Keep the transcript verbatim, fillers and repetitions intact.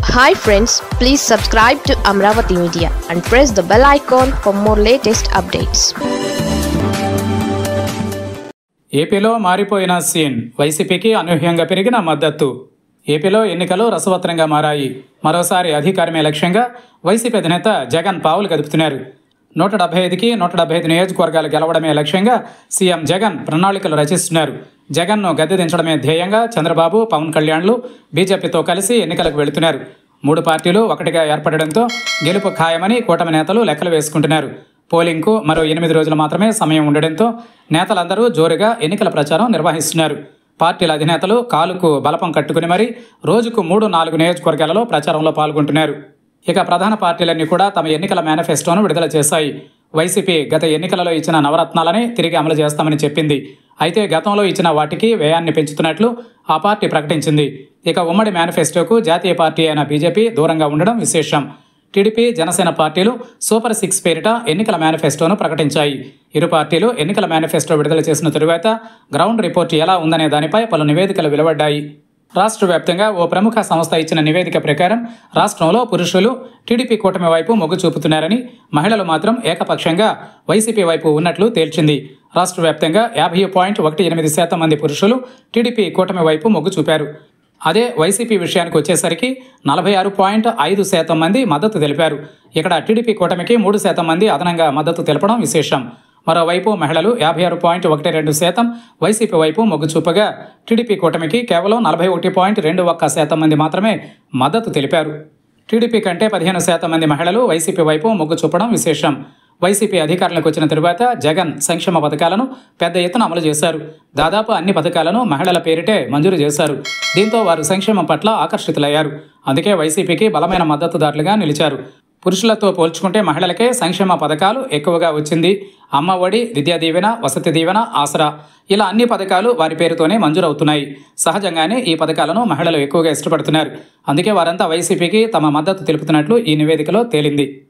Hi friends, please subscribe to Amravati Media and press the bell icon for more latest updates. ఏపీలో మారిపోయిన scene, వైసీపీకి అనూహ్యంగా పెరిగిన మద్దతు. ఏపీలో ఎన్నికలు రసవత్తరంగా మారాయి. మరోసారి అధికారమే లక్ష్యంగా వైసీపీ అధినేత జగన్ పావులు కదుపుతున్నారు. నూట డెబ్బై ఐదుకి నూట డెబ్బై ఐదు నియోజకవర్గాలు గెలవడమే లక్ష్యంగా సీఎం జగన్ ప్రణాళికలు రచిస్తున్నారు. జగన్ను గద్దె దించడమే ధ్యేయంగా చంద్రబాబు, పవన్ కళ్యాణ్లు బీజేపీతో కలిసి ఎన్నికలకు వెళుతున్నారు. మూడు పార్టీలు ఒకటిగా ఏర్పడడంతో గెలుపు ఖాయమని కూటమి నేతలు లెక్కలు వేసుకుంటున్నారు. పోలింగ్కు మరో ఎనిమిది రోజులు మాత్రమే సమయం ఉండడంతో నేతలందరూ జోరుగా ఎన్నికల ప్రచారం నిర్వహిస్తున్నారు. పార్టీల అధినేతలు కాలుకు బలపం కట్టుకుని మరీ రోజుకు మూడు నాలుగు నియోజకవర్గాలలో ప్రచారంలో పాల్గొంటున్నారు. ఇక ప్రధాన పార్టీలన్నీ కూడా తమ ఎన్నికల మేనిఫెస్టోను విడుదల చేశాయి. వైసీపీ గత ఎన్నికలలో ఇచ్చిన నవరత్నాలని తిరిగి అమలు చేస్తామని చెప్పింది. అయితే గతంలో ఇచ్చిన వాటికి వ్యయాన్ని పెంచుతున్నట్లు ఆ పార్టీ ప్రకటించింది. ఇక ఉమ్మడి మేనిఫెస్టోకు జాతీయ పార్టీ అయిన బీజేపీ దూరంగా ఉండడం విశేషం. టీడీపీ, జనసేన పార్టీలు సూపర్ సిక్స్ పేరిట ఎన్నికల మేనిఫెస్టోను ప్రకటించాయి. ఇరు పార్టీలు ఎన్నికల మేనిఫెస్టో విడుదల చేసిన తరువాత గ్రౌండ్ రిపోర్ట్ ఎలా ఉందనే దానిపై పలు నివేదికలు వెలువడ్డాయి. రాష్ట్ర వ్యాప్తంగా ఓ ప్రముఖ సంస్థ ఇచ్చిన నివేదిక ప్రకారం రాష్ట్రంలో పురుషులు టీడీపీ కూటమి వైపు మొగ్గు చూపుతున్నారని, మహిళలు మాత్రం ఏకపక్షంగా వైసీపీ వైపు ఉన్నట్లు తేల్చింది. రాష్ట్ర వ్యాప్తంగా యాభై పాయింట్ ఒకటి ఎనిమిది శాతం మంది పురుషులు టీడీపీ కూటమి వైపు మొగ్గు చూపారు. అదే వైసీపీ విషయానికి వచ్చేసరికి నలభై ఆరు పాయింట్ ఐదు శాతం మంది మద్దతు తెలిపారు. ఇక్కడ టీడీపీ కూటమికి మూడు శాతం మంది అదనంగా మద్దతు తెలపడం విశేషం. మరోవైపు మహిళలు యాభై ఆరు పాయింట్ ఒకటి రెండు శాతం వైసీపీ వైపు మొగ్గు చూపగా, టీడీపీ కూటమికి కేవలం నలభై ఒకటి పాయింట్ రెండు ఒక్క శాతం మంది మాత్రమే మద్దతు తెలిపారు. టీడీపీ కంటే పదిహేను శాతం మంది మహిళలు వైసీపీ వైపు మొగ్గు చూపడం విశేషం. వైసీపీ అధికారంలోకి వచ్చిన తరువాత జగన్ సంక్షేమ పథకాలను పెద్ద ఎత్తున అమలు చేశారు. దాదాపు అన్ని పథకాలను మహిళల పేరిటే మంజూరు చేశారు. దీంతో వారు సంక్షేమం పట్ల ఆకర్షితులయ్యారు. అందుకే వైసీపీకి బలమైన మద్దతుదారులుగా నిలిచారు. పురుషులతో పోల్చుకుంటే మహిళలకే సంక్షేమ పథకాలు ఎక్కువగా వచ్చింది. అమ్మ ఒడి, విద్యా దీవెన, వసతి దీవెన, ఆసరా ఇలా అన్ని పథకాలు వారి పేరుతోనే మంజూరవుతున్నాయి. సహజంగానే ఈ పథకాలను మహిళలు ఎక్కువగా ఇష్టపడుతున్నారు. అందుకే వారంతా వైసీపీకి తమ మద్దతు తెలుపుతున్నట్లు ఈ నివేదికలో తేలింది.